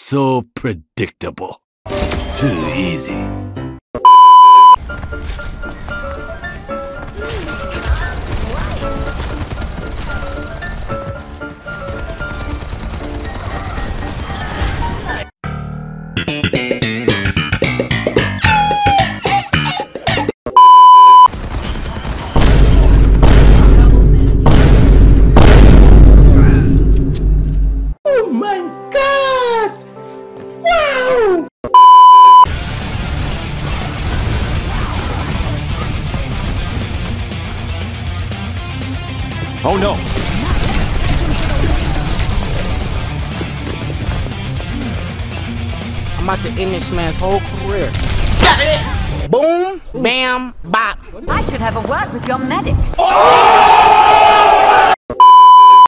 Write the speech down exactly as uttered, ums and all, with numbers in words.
So predictable. Too easy. Oh my God! Wow! Oh no! I'm about to end this man's whole career. Boom, bam, bop. I should have a word with your medic.